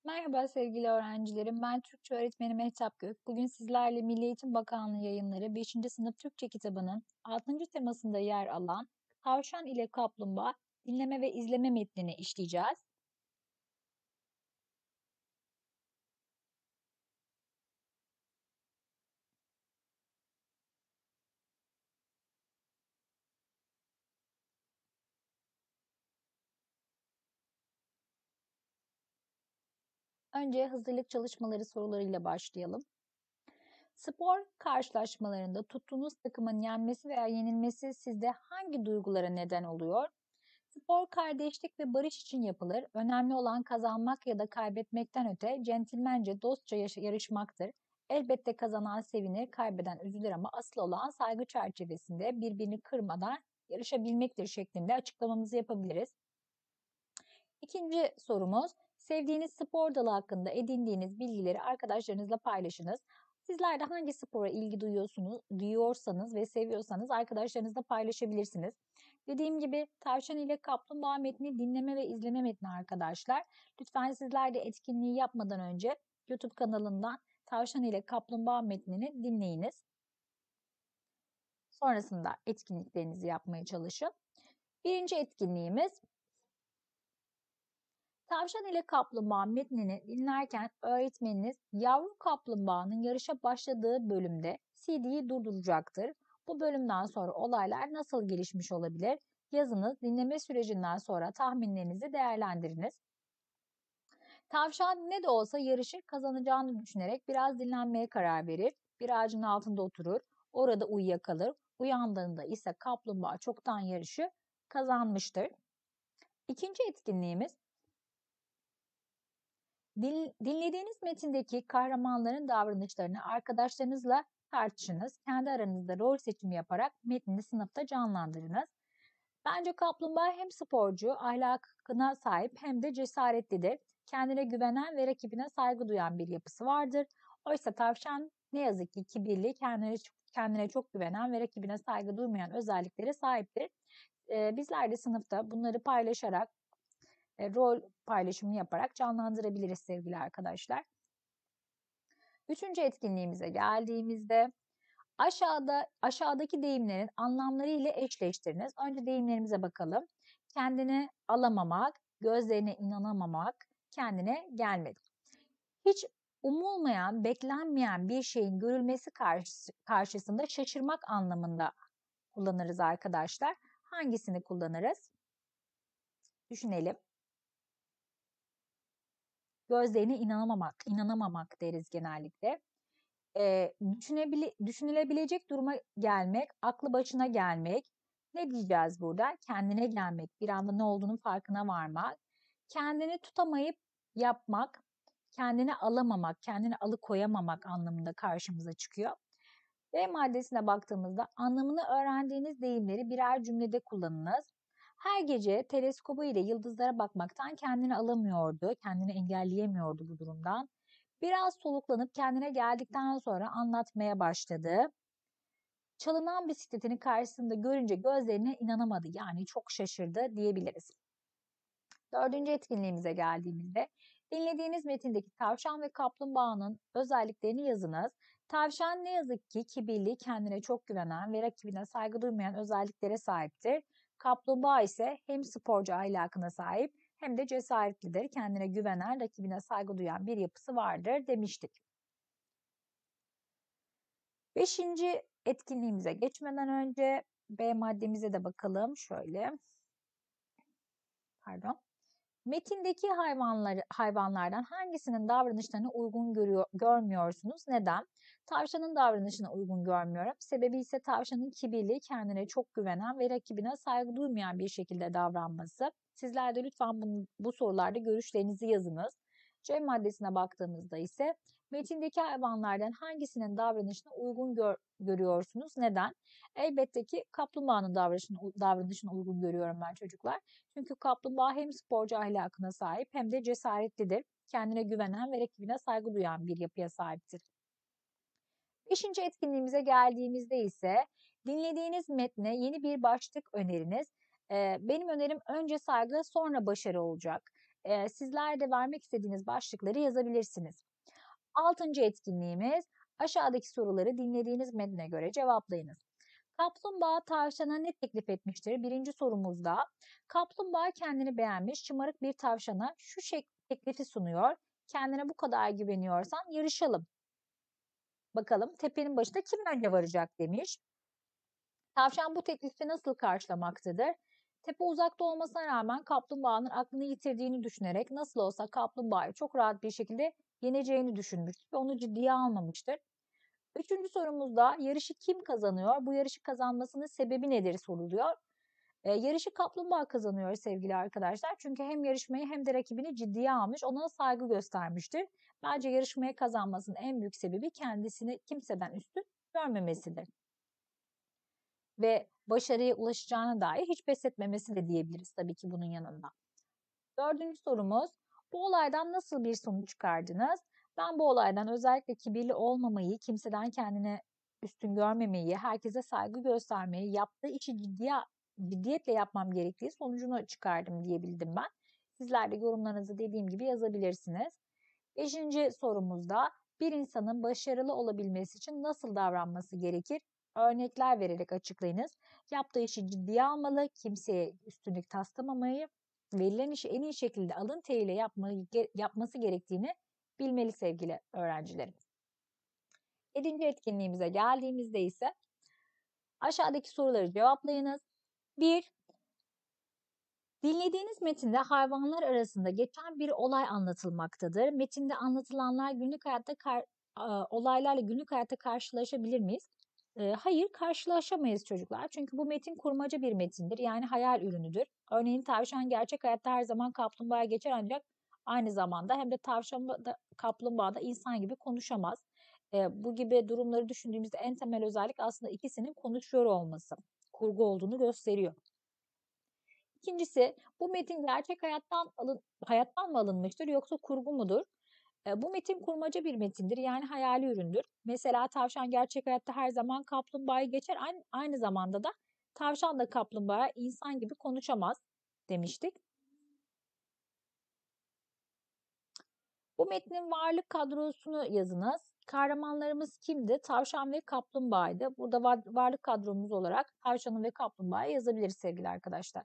Merhaba sevgili öğrencilerim. Ben Türkçe öğretmeni Mehtap Gök. Bugün sizlerle Milli Eğitim Bakanlığı yayınları 5. sınıf Türkçe kitabının 6. temasında yer alan Tavşan ile Kaplumbağa dinleme ve izleme metnini işleyeceğiz. Önce hazırlık çalışmaları sorularıyla başlayalım. Spor karşılaşmalarında tuttuğunuz takımın yenmesi veya yenilmesi sizde hangi duygulara neden oluyor? Spor kardeşlik ve barış için yapılır. Önemli olan kazanmak ya da kaybetmekten öte centilmence, dostça yarışmaktır. Elbette kazanan sevinir, kaybeden üzülür ama asıl olan saygı çerçevesinde birbirini kırmadan yarışabilmektir şeklinde açıklamamızı yapabiliriz. İkinci sorumuz, sevdiğiniz spor dalı hakkında edindiğiniz bilgileri arkadaşlarınızla paylaşınız. Sizler de hangi spora ilgi duyuyorsanız ve seviyorsanız arkadaşlarınızla paylaşabilirsiniz. Dediğim gibi Tavşan ile Kaplumbağa metni dinleme ve izleme metni arkadaşlar. Lütfen sizler de etkinliği yapmadan önce YouTube kanalından Tavşan ile Kaplumbağa metnini dinleyiniz. Sonrasında etkinliklerinizi yapmaya çalışın. Birinci etkinliğimiz, Tavşan ile Kaplumbağa metnini dinlerken öğretmeniniz yavru kaplumbağanın yarışa başladığı bölümde CD'yi durduracaktır. Bu bölümden sonra olaylar nasıl gelişmiş olabilir? Yazınız, dinleme sürecinden sonra tahminlerinizi değerlendiriniz. Tavşan ne de olsa yarışı kazanacağını düşünerek biraz dinlenmeye karar verir. Bir ağacın altında oturur, orada uyuyakalır. Uyandığında ise kaplumbağa çoktan yarışı kazanmıştır. İkinci etkinliğimiz, dinlediğiniz metindeki kahramanların davranışlarını arkadaşlarınızla tartışınız. Kendi aranızda rol seçimi yaparak metni sınıfta canlandırınız. Bence kaplumbağa hem sporcu, ahlakına sahip hem de cesaretlidir. Kendine güvenen ve rakibine saygı duyan bir yapısı vardır. Oysa tavşan ne yazık ki kibirli, kendine çok güvenen ve rakibine saygı duymayan özelliklere sahiptir. Bizler de sınıfta bunları paylaşarak rol paylaşımı yaparak canlandırabiliriz sevgili arkadaşlar. Üçüncü etkinliğimize geldiğimizde aşağıdaki deyimlerin anlamları ile eşleştiriniz. Önce deyimlerimize bakalım. Kendine alamamak, gözlerine inanamamak, kendine gelmedik. Hiç umulmayan, beklenmeyen bir şeyin görülmesi karşısında şaşırmak anlamında kullanırız arkadaşlar. Hangisini kullanırız? Düşünelim. Gözlerine inanamamak deriz genellikle. Düşünülebilecek duruma gelmek, aklı başına gelmek. Ne diyeceğiz burada? Kendine gelmek, bir anda ne olduğunun farkına varmak. Kendini tutamayıp yapmak, kendini alamamak, kendini alıkoyamamak anlamında karşımıza çıkıyor. B maddesine baktığımızda anlamını öğrendiğiniz deyimleri birer cümlede kullanınız. Her gece teleskobu ile yıldızlara bakmaktan kendini alamıyordu, kendini engelleyemiyordu bu durumdan. Biraz soluklanıp kendine geldikten sonra anlatmaya başladı. Çalınan bisikletini karşısında görünce gözlerine inanamadı, yani çok şaşırdı diyebiliriz. Dördüncü etkinliğimize geldiğimizde dinlediğiniz metindeki tavşan ve kaplumbağanın özelliklerini yazınız. Tavşan ne yazık ki kibirli, kendine çok güvenen ve rakibine saygı duymayan özelliklere sahiptir. Kaplumbağa ise hem sporcu ahlakına sahip hem de cesaretlidir. Kendine güvenen, rakibine saygı duyan bir yapısı vardır demiştik. Beşinci etkinliğimize geçmeden önce B maddemize de bakalım. Şöyle, pardon. Metindeki hayvanlardan hangisinin davranışlarını uygun görmüyorsunuz? Neden? Tavşanın davranışına uygun görmüyorum. Sebebi ise tavşanın kibirli, kendine çok güvenen ve rakibine saygı duymayan bir şekilde davranması. Sizler de lütfen bu sorularda görüşlerinizi yazınız. C maddesine baktığımızda ise metindeki hayvanlardan hangisinin davranışına uygun görüyorsunuz? Neden? Elbette ki kaplumbağanın davranışına uygun görüyorum ben çocuklar. Çünkü kaplumbağa hem sporcu ahlakına sahip hem de cesaretlidir. Kendine güvenen ve rakibine saygı duyan bir yapıya sahiptir. Beşinci etkinliğimize geldiğimizde ise dinlediğiniz metne yeni bir başlık öneriniz. Benim önerim önce saygı sonra başarı olacak. sizler de vermek istediğiniz başlıkları yazabilirsiniz. 6. etkinliğimiz, aşağıdaki soruları dinlediğiniz metne göre cevaplayınız. Kaplumbağa tavşana ne teklif etmiştir? Birinci sorumuzda kaplumbağa kendini beğenmiş şımarık bir tavşana şu teklifi sunuyor. Kendine bu kadar güveniyorsan yarışalım. Bakalım tepenin başında kim önce varacak demiş. Tavşan bu teklifi nasıl karşılamaktadır? Tepe uzakta olmasına rağmen kaplumbağanın aklını yitirdiğini düşünerek nasıl olsa kaplumbağayı çok rahat bir şekilde yeneceğini düşünmüştür ve onu ciddiye almamıştır. Üçüncü sorumuzda yarışı kim kazanıyor? Bu yarışı kazanmasının sebebi nedir soruluyor. Yarışı kaplumbağa kazanıyor sevgili arkadaşlar. Çünkü hem yarışmayı hem de rakibini ciddiye almış, ona saygı göstermiştir. Bence yarışmayı kazanmasının en büyük sebebi kendisini kimseden üstün görmemesidir. Ve başarıya ulaşacağına dair hiç pes etmemesi de diyebiliriz tabii ki bunun yanında. Dördüncü sorumuz, bu olaydan nasıl bir sonuç çıkardınız? Ben bu olaydan özellikle kibirli olmamayı, kimseden kendine üstün görmemeyi, herkese saygı göstermeyi, yaptığı işi ciddiyetle yapmam gerektiği sonucunu çıkardım diyebildim ben. Sizler de yorumlarınızı dediğim gibi yazabilirsiniz. 5. sorumuzda bir insanın başarılı olabilmesi için nasıl davranması gerekir? Örnekler vererek açıklayınız. Yaptığı işi ciddiye almalı, kimseye üstünlük taslamamayı, verilen işi en iyi şekilde alın teriyle yapması gerektiğini bilmeli sevgili öğrencilerim. 7. etkinliğimize geldiğimizde ise aşağıdaki soruları cevaplayınız. 1. Dinlediğiniz metinde hayvanlar arasında geçen bir olay anlatılmaktadır. Metinde anlatılanlar günlük hayatta olaylarla günlük hayatta karşılaşabilir miyiz? Hayır, karşılaşamayız çocuklar. Çünkü bu metin kurmaca bir metindir. Yani hayal ürünüdür. Örneğin tavşan gerçek hayatta her zaman kaplumbağaya geçer ancak aynı zamanda hem de tavşan da kaplumbağa da insan gibi konuşamaz. Bu gibi durumları düşündüğümüzde en temel özellik aslında ikisinin konuşuyor olması. Kurgu olduğunu gösteriyor. İkincisi, bu metin gerçek hayattan mı alınmıştır yoksa kurgu mudur? Bu metin kurmaca bir metindir, yani hayali üründür. Mesela tavşan gerçek hayatta her zaman kaplumbağayı geçer, aynı zamanda da tavşan da kaplumbağa insan gibi konuşamaz demiştik. Bu metnin varlık kadrosunu yazınız. Kahramanlarımız kimdi? Tavşan ve kaplumbağaydı. Burada varlık kadromuz olarak tavşanı ve kaplumbağayı yazabiliriz sevgili arkadaşlar.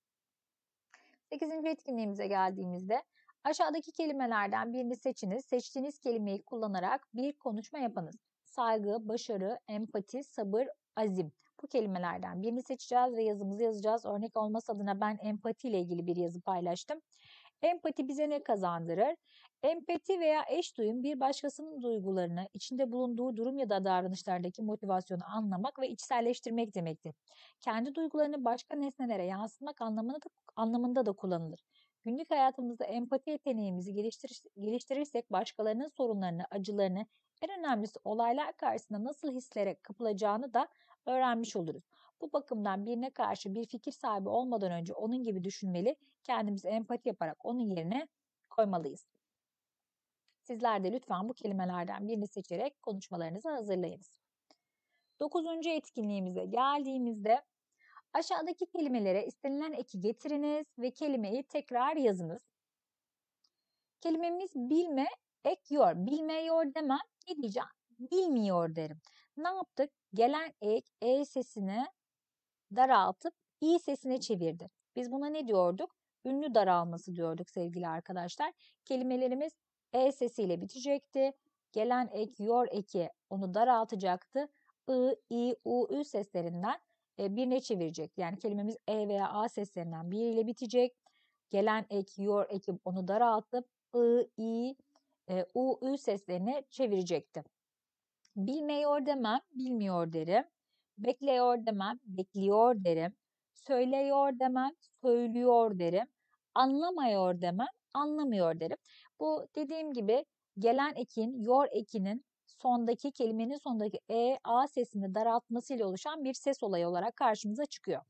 8. etkinliğimize geldiğimizde aşağıdaki kelimelerden birini seçiniz. Seçtiğiniz kelimeyi kullanarak bir konuşma yapınız. Saygı, başarı, empati, sabır, azim. Bu kelimelerden birini seçeceğiz ve yazımızı yazacağız. Örnek olması adına ben empati ile ilgili bir yazı paylaştım. Empati bize ne kazandırır? Empati veya eş duyum bir başkasının duygularını, içinde bulunduğu durum ya da davranışlardaki motivasyonu anlamak ve içselleştirmek demektir. Kendi duygularını başka nesnelere yansıtmak anlamında da kullanılır. Günlük hayatımızda empati yeteneğimizi geliştirirsek başkalarının sorunlarını, acılarını, en önemlisi olaylar karşısında nasıl hislere kapılacağını da öğrenmiş oluruz. Bu bakımdan birine karşı bir fikir sahibi olmadan önce onun gibi düşünmeli, kendimizi empati yaparak onun yerine koymalıyız. Sizler de lütfen bu kelimelerden birini seçerek konuşmalarınızı hazırlayınız. 9. etkinliğimize geldiğimizde aşağıdaki kelimelere istenilen eki getiriniz ve kelimeyi tekrar yazınız. Kelimemiz bilme, ek yor. Bilmiyor demem. Ne diyeceğim? Bilmiyor derim. Ne yaptık? Gelen ek, e sesini daraltıp i sesine çevirdi. Biz buna ne diyorduk? Ünlü daralması diyorduk sevgili arkadaşlar. Kelimelerimiz e sesiyle bitecekti. Gelen ek, yor eki onu daraltacaktı. I, i, u, ü seslerinden birine çevirecek. Yani kelimemiz e veya a seslerinden biriyle bitecek. Gelen ek, yor eki onu daraltıp I, i, u, ü seslerine çevirecekti. Bilmiyor demem, bilmiyor derim. Bekliyor demem, bekliyor derim. Söylüyor demem, söylüyor derim. Anlamıyor demem, anlamıyor derim. Bu dediğim gibi gelen ekin, yor ekinin sondaki kelimenin sondaki e, a sesini daraltmasıyla oluşan bir ses olayı olarak karşımıza çıkıyor.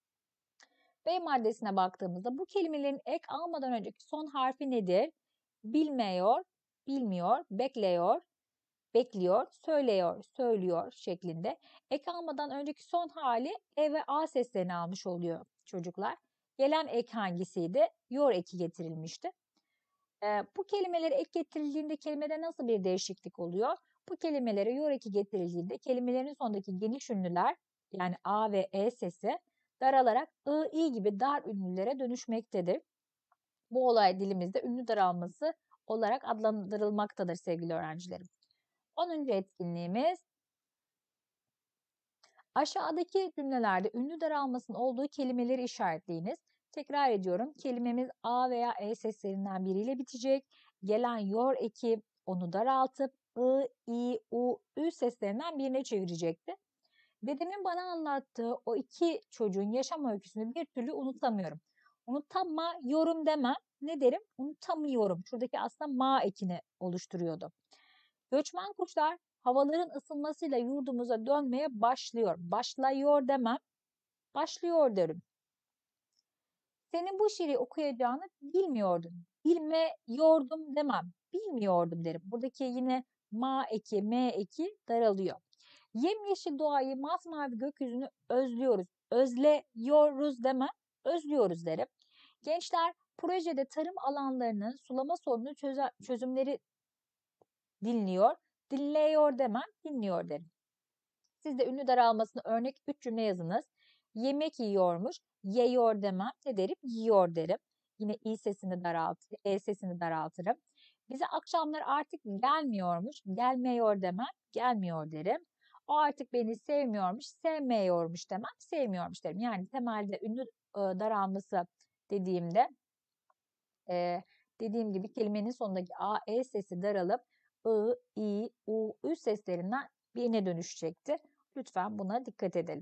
B maddesine baktığımızda bu kelimelerin ek almadan önceki son harfi nedir? Bilmiyor, bilmiyor, bekliyor, bekliyor, söylüyor, söylüyor şeklinde. Ek almadan önceki son hali E ve A seslerini almış oluyor çocuklar. Gelen ek hangisiydi? Yor eki getirilmişti. Bu kelimelere ek getirildiğinde kelimede nasıl bir değişiklik oluyor? Bu kelimelere yor eki getirildiğinde kelimelerin sonundaki geniş ünlüler yani A ve E sesi daralarak I, I gibi dar ünlülere dönüşmektedir. Bu olay dilimizde ünlü daralması olarak adlandırılmaktadır sevgili öğrencilerim. 10. etkinliğimiz aşağıdaki cümlelerde ünlü daralmasının olduğu kelimeleri işaretleyiniz. Tekrar ediyorum. Kelimemiz A veya E seslerinden biriyle bitecek. Gelen yor eki onu daraltıp I, I, U, Ü seslerinden birine çevirecekti. Dedemin bana anlattığı o iki çocuğun yaşam öyküsünü bir türlü unutamıyorum. Unutamıyorum demem. Ne derim? Unutamıyorum. Şuradaki aslında ma ekini oluşturuyordu. Göçmen kuşlar havaların ısınmasıyla yurdumuza dönmeye başlıyor. Başlıyor demem. Başlıyor derim. Senin bu şiiri okuyacağını bilmiyordum. Bilmiyordum demem. Bilmiyordum derim. Buradaki yine ma eki, me eki daralıyor. Yemyeşil doğayı, masmavi gökyüzünü özlüyoruz. Özlüyoruz demem. Özlüyoruz derim. Gençler projede tarım alanlarının sulama sorunu çözümleri dinliyor. Dinliyor demem. Dinliyor derim. Siz de ünlü daralmasına örnek 3 cümle yazınız. Yemek yiyormuş. Yiyor demem. Ne derim? Yiyor derim. Yine i sesini daraltırım. E sesini daraltırım. Bize akşamlar artık gelmiyormuş. Gelmiyor demem. Gelmiyor derim. O artık beni sevmiyormuş. Sevmiyormuş demem. Sevmiyormuş derim. Yani temelde ünlü daralması dediğimde dediğim gibi kelimenin sonundaki a, e sesi daralıp I, I, U, Ü seslerinden birine dönüşecektir. Lütfen buna dikkat edelim.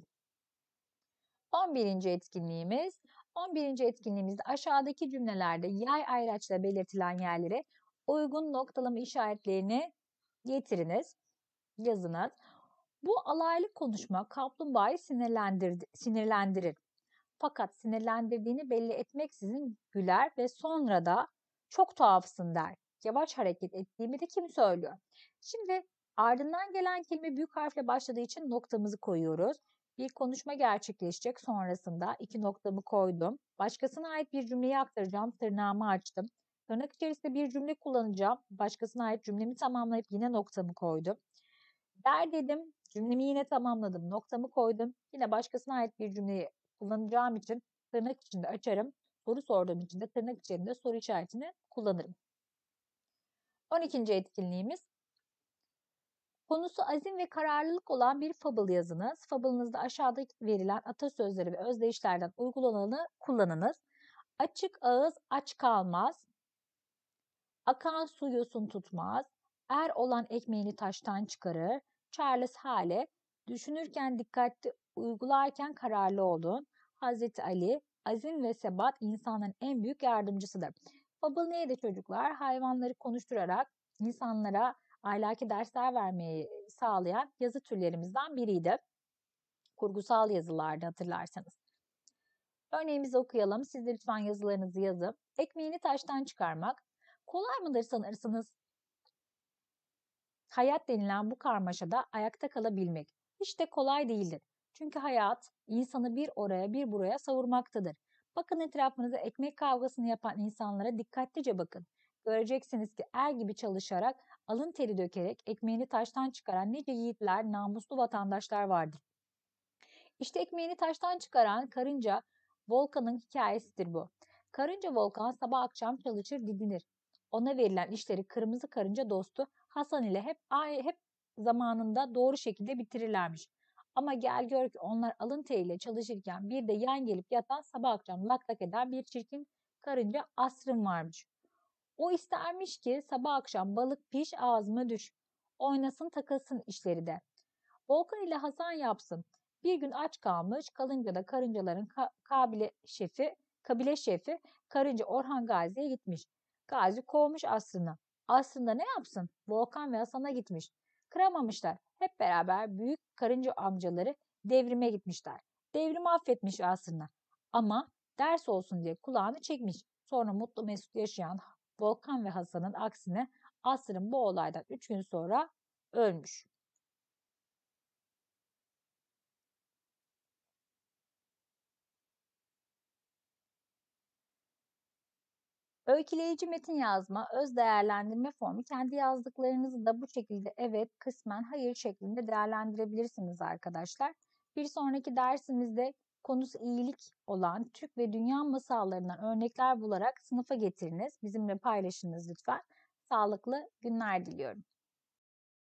11. etkinliğimiz. 11. etkinliğimizde aşağıdaki cümlelerde yay ayraçla belirtilen yerlere uygun noktalama işaretlerini getiriniz, yazınız. Bu alaylı konuşma kaplumbağayı sinirlendirir. Fakat sinirlendirdiğini belli etmeksizin güler ve sonra da çok tuhafsın der. Yavaş hareket ettiğimi de kim söylüyor? Şimdi ardından gelen kelime büyük harfle başladığı için noktamızı koyuyoruz. Bir konuşma gerçekleşecek sonrasında 2 noktamı koydum. Başkasına ait bir cümleyi aktaracağım. Tırnağımı açtım. Tırnak içerisinde bir cümle kullanacağım. Başkasına ait cümlemi tamamlayıp yine noktamı koydum. Der dedim. Cümlemi yine tamamladım. Noktamı koydum. Yine başkasına ait bir cümleyi kullanacağım için tırnak içinde açarım. Soru sorduğum için de tırnak içerisinde soru işaretini kullanırım. 12. etkinliğimiz. Konusu azim ve kararlılık olan bir fable yazınız. Fable'ınızda aşağıdaki verilen atasözleri ve özdeyişlerden uygulananı kullanınız. Açık ağız aç kalmaz. Akan su yosun tutmaz. Er olan ekmeğini taştan çıkarır. Charles Hale, düşünürken dikkatli, uygularken kararlı olun. Hazreti Ali, azim ve sebat insanların en büyük yardımcısıdır. Fable neydi çocuklar? Hayvanları konuşturarak insanlara ahlaki dersler vermeyi sağlayan yazı türlerimizden biriydi. Kurgusal yazılardı hatırlarsanız. Örneğimizi okuyalım. Siz de lütfen yazılarınızı yazın. Ekmeğini taştan çıkarmak. Kolay mıdır sanırsınız? Hayat denilen bu karmaşada ayakta kalabilmek hiç de kolay değildir. Çünkü hayat insanı bir oraya bir buraya savurmaktadır. Bakın etrafınıza ekmek kavgasını yapan insanlara dikkatlice bakın. Göreceksiniz ki er gibi çalışarak, alın teri dökerek ekmeğini taştan çıkaran nice yiğitler, namuslu vatandaşlar vardır. İşte ekmeğini taştan çıkaran karınca Volkan'ın hikayesidir bu. Karınca Volkan sabah akşam çalışır didinir. Ona verilen işleri kırmızı karınca dostu Hasan ile hep zamanında doğru şekilde bitirirlermiş. Ama gel gör ki onlar alın teriyle çalışırken bir de yan gelip yatan sabah akşam lak lak eden bir çirkin karınca Asrın varmış. O istermiş ki sabah akşam balık piş ağzıma düş. Oynasın takılsın işleri de. Volkan ile Hasan yapsın. Bir gün aç kalmış, kalınca da karıncaların kabile şefi karınca Orhan Gazi'ye gitmiş. Gazi kovmuş Aslı'nı. Aslı da ne yapsın? Volkan ve Hasan'a gitmiş. Kıramamışlar. Hep beraber büyük karınca amcaları devrime gitmişler. Devrimi affetmiş Aslı'na. Ama ders olsun diye kulağını çekmiş. Sonra mutlu mesut yaşayan Volkan ve Hasan'ın aksine Aslı'nın bu olaydan 3 gün sonra ölmüş. Öyküleyici metin yazma, öz değerlendirme formu. Kendi yazdıklarınızı da bu şekilde evet, kısmen hayır şeklinde değerlendirebilirsiniz arkadaşlar. Bir sonraki dersimizde konusu iyilik olan Türk ve dünya masallarından örnekler bularak sınıfa getiriniz. Bizimle paylaşınız lütfen. Sağlıklı günler diliyorum.